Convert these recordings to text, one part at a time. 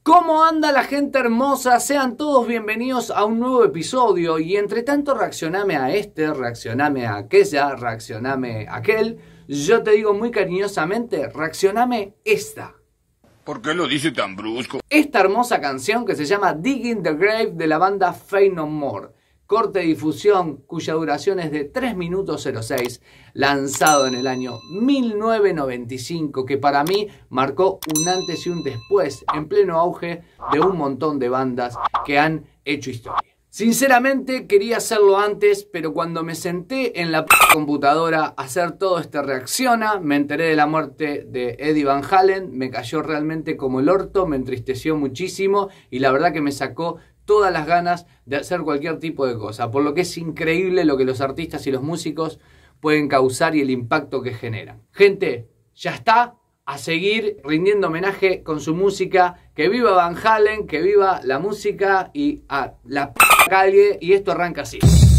¿Cómo anda la gente hermosa? Sean todos bienvenidos a un nuevo episodio. Y entre tanto reaccioname a este, reaccioname a aquella, reaccioname a aquel. Yo te digo muy cariñosamente, reaccioname esta. ¿Por qué lo dice tan brusco? Esta hermosa canción que se llama Digging the Grave de la banda Faith No More. Corte de difusión cuya duración es de 3 minutos 06, lanzado en el año 1995, que para mí marcó un antes y un después en pleno auge de un montón de bandas que han hecho historia. Sinceramente quería hacerlo antes, pero cuando me senté en la computadora a hacer todo este reacciona, me enteré de la muerte de Eddie Van Halen, me cayó realmente como el orto, me entristeció muchísimo y la verdad que me sacó todas las ganas de hacer cualquier tipo de cosa, por lo que es increíble lo que los artistas y los músicos pueden causar y el impacto que generan. Gente, ya está, a seguir rindiendo homenaje con su música, que viva Van Halen, que viva la música y a la calle, y esto arranca así.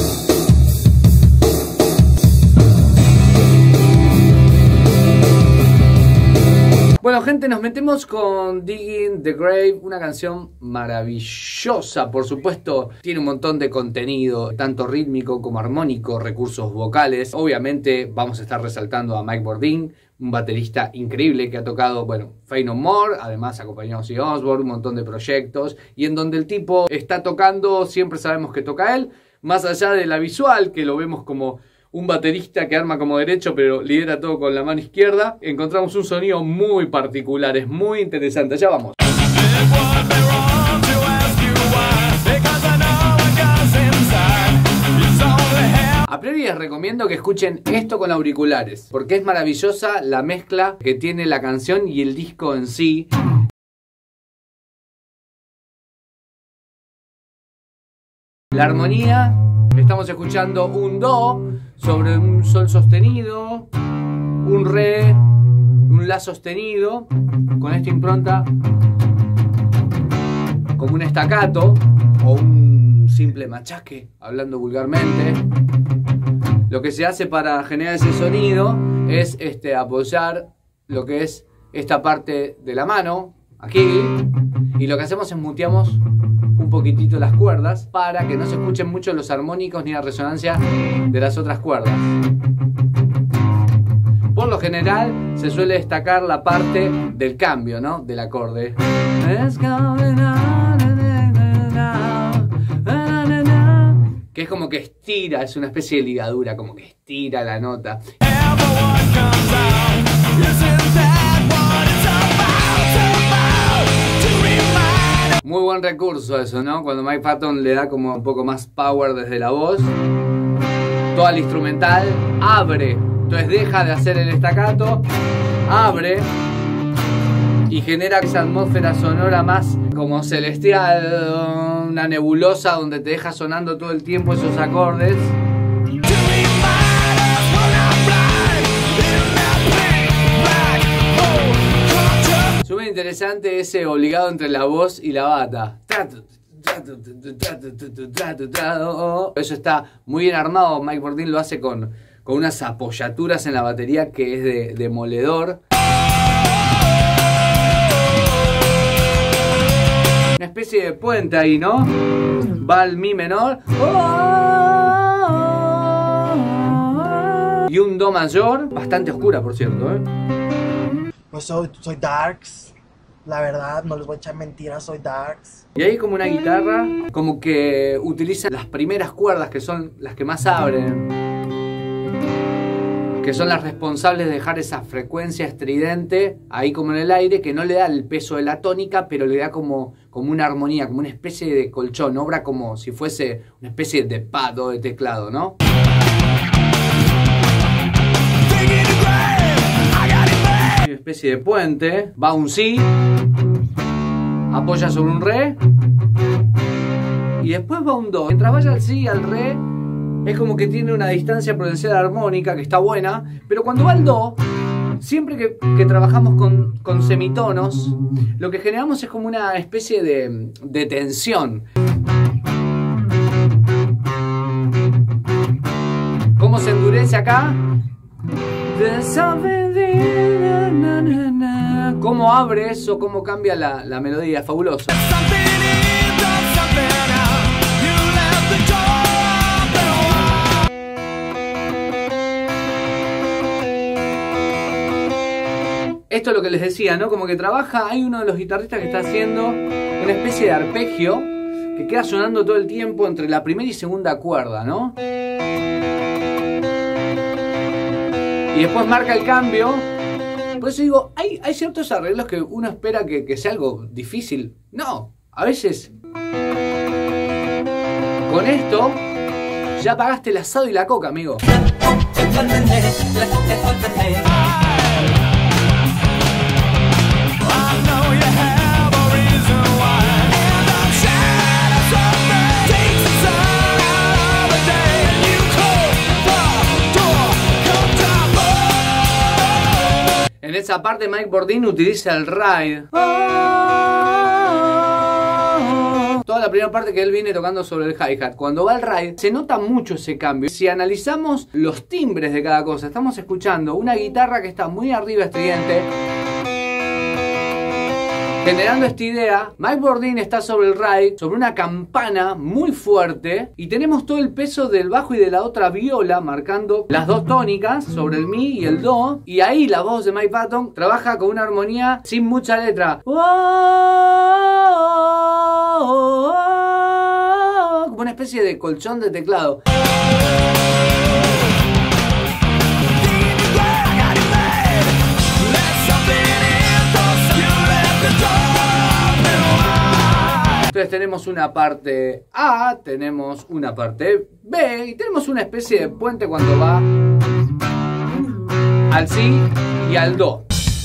Bueno, gente, nos metemos con Digging the Grave, una canción maravillosa, por supuesto, tiene un montón de contenido, tanto rítmico como armónico, recursos vocales. Obviamente vamos a estar resaltando a Mike Bordin, un baterista increíble que ha tocado, bueno, Faith No More, además acompañado a Ozzy Osbourne, un montón de proyectos, y en donde el tipo está tocando, siempre sabemos que toca él, más allá de la visual, que lo vemos como un baterista que arma como derecho pero lidera todo con la mano izquierda. Encontramos un sonido muy particular, es muy interesante. Ya vamos. A priori les recomiendo que escuchen esto con auriculares, porque es maravillosa la mezcla que tiene la canción y el disco en sí. La armonía, estamos escuchando un do sobre un sol sostenido, un re, un la sostenido, con esta impronta como un staccato o un simple machaque, hablando vulgarmente. Lo que se hace para generar ese sonido es apoyar lo que es esta parte de la mano, aquí, y lo que hacemos es muteamos un poquitito las cuerdas para que no se escuchen mucho los armónicos ni la resonancia de las otras cuerdas. Por lo general se suele destacar la parte del cambio, ¿no? Del acorde. Que es como que estira, es una especie de ligadura, como que estira la nota. Muy buen recurso eso, ¿no? Cuando Mike Patton le da como un poco más power desde la voz. Toda la instrumental abre. Entonces deja de hacer el staccato, abre y genera esa atmósfera sonora más como celestial, una nebulosa donde te deja sonando todo el tiempo esos acordes. Súper interesante ese obligado entre la voz y la bata. Eso está muy bien armado. Mike Bordin lo hace con unas apoyaturas en la batería que es de demoledor. Una especie de puente ahí, ¿no? Va al mi menor. Y un do mayor, bastante oscura, por cierto, ¿eh? Pues soy darks, la verdad, no les voy a echar mentiras, soy darks. Y ahí como una guitarra, como que utiliza las primeras cuerdas que son las que más abren, que son las responsables de dejar esa frecuencia estridente ahí como en el aire, que no le da el peso de la tónica, pero le da como una armonía, como una especie de colchón, obra como si fuese una especie de pad o de teclado, ¿no? Una especie de puente, va un si, apoya sobre un re y después va un do. Mientras vaya al si y al re es como que tiene una distancia prudencial armónica que está buena, pero cuando va al do, siempre que trabajamos con semitonos, lo que generamos es como una especie de tensión. ¿Cómo se endurece acá? ¿Cómo abre eso? ¿Cómo cambia la melodía? Fabuloso. Esto es lo que les decía, ¿no? Como que trabaja, hay uno de los guitarristas que está haciendo una especie de arpegio que queda sonando todo el tiempo entre la primera y segunda cuerda, ¿no? Y después marca el cambio. Por eso digo, hay ciertos arreglos que uno espera que sea algo difícil. No, a veces con esto ya pagaste el asado y la coca, amigo. En esa parte Mike Bordin utiliza el ride. Toda la primera parte que él viene tocando sobre el hi-hat. Cuando va al ride se nota mucho ese cambio. Si analizamos los timbres de cada cosa, estamos escuchando una guitarra que está muy arriba estridente, generando esta idea. Mike Bordin está sobre el ride, sobre una campana muy fuerte, y tenemos todo el peso del bajo y de la otra viola marcando las dos tónicas sobre el mi y el do, y ahí la voz de Mike Patton trabaja con una armonía sin mucha letra, como una especie de colchón de teclado. Entonces tenemos una parte A, tenemos una parte B y tenemos una especie de puente cuando va al si y al do.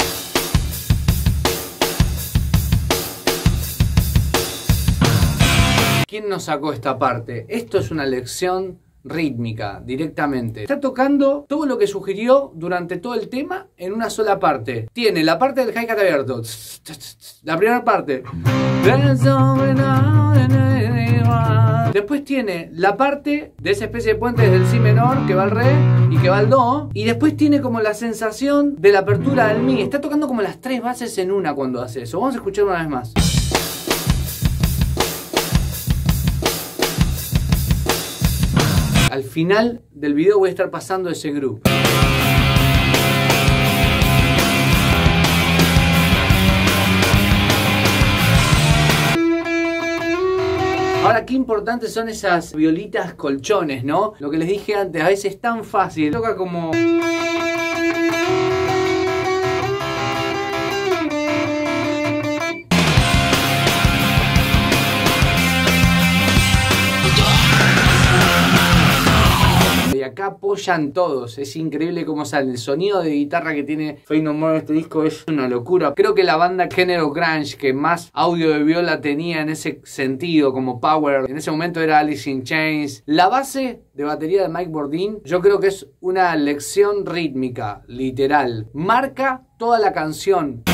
¿Quién nos sacó esta parte? Esto es una lección rítmica directamente. Está tocando todo lo que sugirió durante todo el tema en una sola parte. Tiene la parte del hi-hat abierto, la primera parte. Después tiene la parte de esa especie de puente desde el si menor que va al re y que va al do, y después tiene como la sensación de la apertura del mi. Está tocando como las tres bases en una cuando hace eso. Vamos a escuchar una vez más. Al final del video voy a estar pasando ese groove. Ahora, qué importantes son esas violitas colchones, ¿no? Lo que les dije antes, a veces es tan fácil. Toca como... Y acá apoyan todos, es increíble cómo sale. El sonido de guitarra que tiene Faith No More en este disco es una locura. Creo que la banda género grunge que más audio de viola tenía en ese sentido, como power, en ese momento era Alice in Chains. La base de batería de Mike Bordin, yo creo que es una lección rítmica, literal. Marca toda la canción.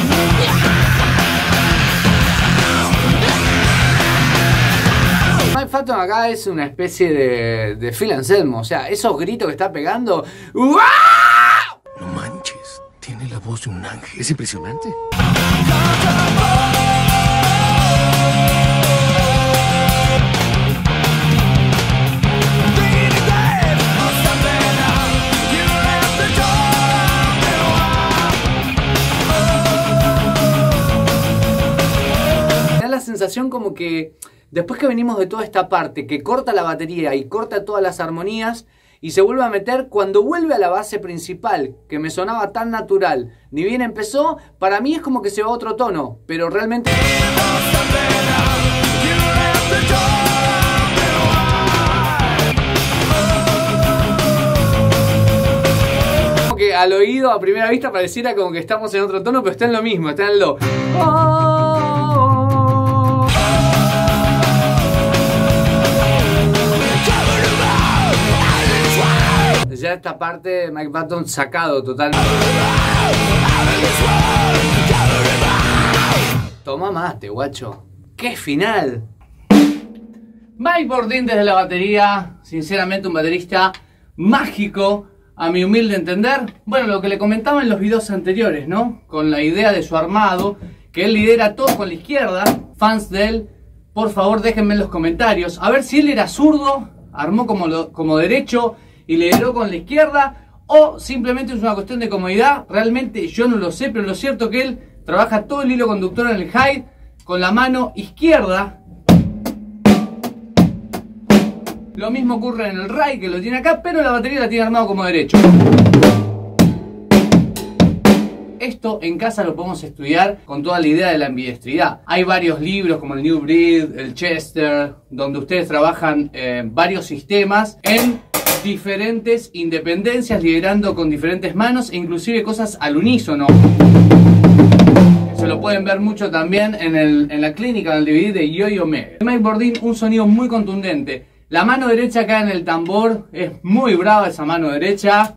Mike Patton acá es una especie de Phil Anselmo, o sea, esos gritos que está pegando. ¡Uah! No manches, tiene la voz de un ángel. Es impresionante. Me da la sensación como que después que venimos de toda esta parte que corta la batería y corta todas las armonías y se vuelve a meter, cuando vuelve a la base principal que me sonaba tan natural, ni bien empezó, para mí es como que se va a otro tono, pero realmente... Como que al oído a primera vista pareciera como que estamos en otro tono, pero está en lo mismo, está en el do. Ya esta parte Mike Patton sacado totalmente. Toma mate, guacho. ¡Qué final! Mike Bordin desde la batería. Sinceramente un baterista mágico. a mi humilde entender, bueno, lo que le comentaba en los videos anteriores, ¿no? Con la idea de su armado, que él lidera todo con la izquierda. Fans de él, por favor déjenme en los comentarios, a ver si él era zurdo, armó como derecho y lideró con la izquierda, o simplemente es una cuestión de comodidad. Realmente yo no lo sé, pero lo cierto es que él trabaja todo el hilo conductor en el hi con la mano izquierda. Lo mismo ocurre en el Rai, que lo tiene acá, pero la batería la tiene armado como derecho. Esto en casa lo podemos estudiar con toda la idea de la ambidiestridad. Hay varios libros como el New Breed, el Chester, donde ustedes trabajan varios sistemas en diferentes independencias, liderando con diferentes manos e inclusive cosas al unísono. Se lo pueden ver mucho también en la clínica, en el DVD de Yo-Yo Me. Mike Bordin, un sonido muy contundente. La mano derecha acá en el tambor es muy brava, esa mano derecha.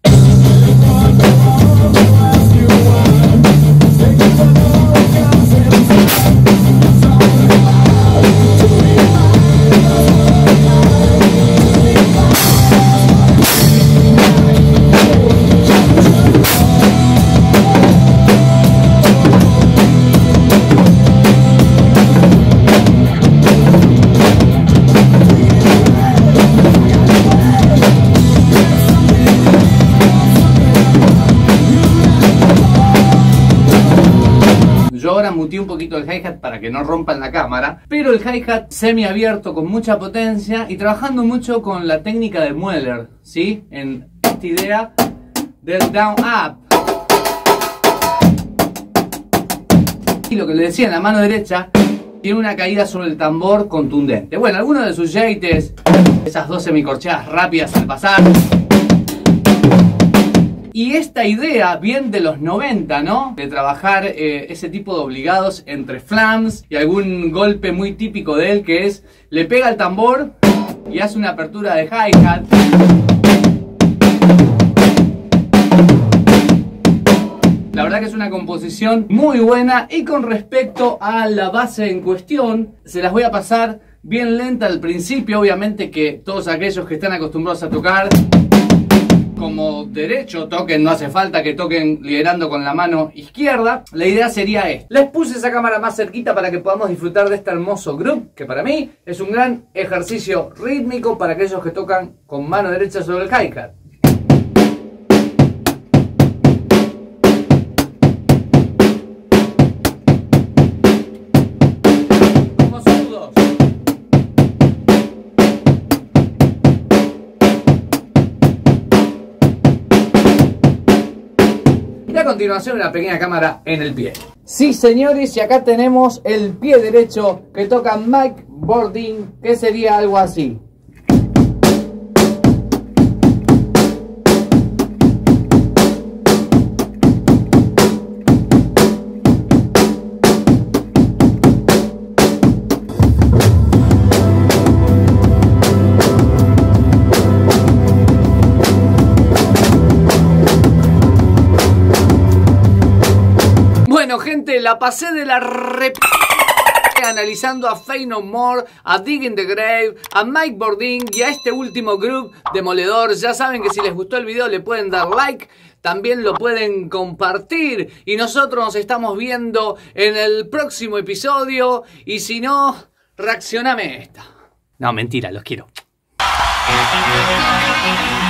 Yo ahora muteé un poquito el hi-hat para que no rompan la cámara, pero el hi-hat semiabierto con mucha potencia y trabajando mucho con la técnica de Mueller, ¿sí? En esta idea del down-up. Y lo que le decía, en la mano derecha tiene una caída sobre el tambor contundente. Bueno, algunos de sus yates, esas dos semicorcheadas rápidas al pasar. Y esta idea bien de los 90, ¿no? De trabajar ese tipo de obligados entre flams y algún golpe muy típico de él, que es, le pega al tambor y hace una apertura de hi-hat. La verdad que es una composición muy buena, y con respecto a la base en cuestión, se las voy a pasar bien lenta al principio. Obviamente que todos aquellos que están acostumbrados a tocar como derecho toquen, no hace falta que toquen liderando con la mano izquierda. La idea sería esta. Les puse esa cámara más cerquita para que podamos disfrutar de este hermoso groove, que para mí es un gran ejercicio rítmico para aquellos que tocan con mano derecha sobre el hi-hat. A continuación, una pequeña cámara en el pie. Sí, señores, y acá tenemos el pie derecho que toca Mike Bordin, que sería algo así. Bueno, gente, la pasé de la analizando a Faith No More, a Digging the Grave, a Mike Bordin y a este último groove demoledor. Ya saben que si les gustó el video le pueden dar like, también lo pueden compartir, y nosotros nos estamos viendo en el próximo episodio. Y si no, reaccioname esta. No, mentira, los quiero.